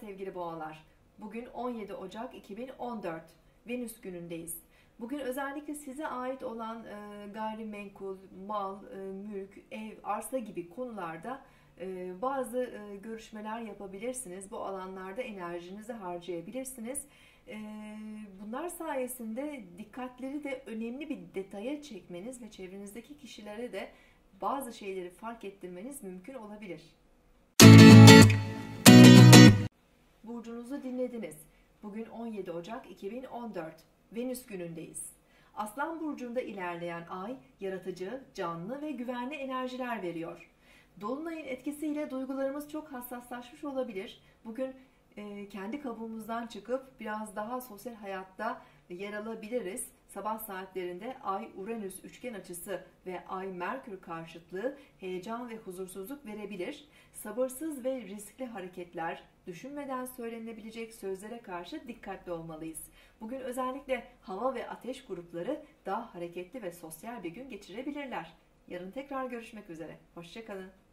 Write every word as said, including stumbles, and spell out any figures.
sevgili boğalar. Bugün on yedi Ocak iki bin on dört. Venüs günündeyiz. Bugün özellikle size ait olan e, gayrimenkul, mal, e, mülk, ev, arsa gibi konularda e, bazı e, görüşmeler yapabilirsiniz. Bu alanlarda enerjinizi harcayabilirsiniz. E, bunlar sayesinde dikkatleri de önemli bir detaya çekmeniz ve çevrenizdeki kişilere de bazı şeyleri fark ettirmeniz mümkün olabilir. Burcunuzu dinlediniz. Bugün on yedi Ocak iki bin on dört. Venüs günündeyiz. Aslan burcunda ilerleyen ay yaratıcı, canlı ve güvenli enerjiler veriyor. Dolunayın etkisiyle duygularımız çok hassaslaşmış olabilir. Bugün e, kendi kabuğumuzdan çıkıp biraz daha sosyal hayatta yer alabiliriz. Sabah saatlerinde Ay-Uranüs üçgen açısı ve Ay-Merkür karşıtlığı heyecan ve huzursuzluk verebilir. Sabırsız ve riskli hareketler, düşünmeden söylenebilecek sözlere karşı dikkatli olmalıyız. Bugün özellikle hava ve ateş grupları daha hareketli ve sosyal bir gün geçirebilirler. Yarın tekrar görüşmek üzere. Hoşça kalın.